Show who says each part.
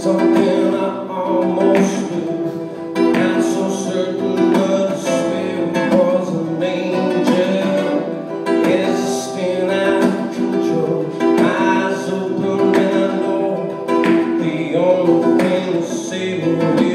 Speaker 1: something I almost knew. Not so certain, but the spirit was an angel. It's spin out of control. Eyes open and I know the only thing to say will be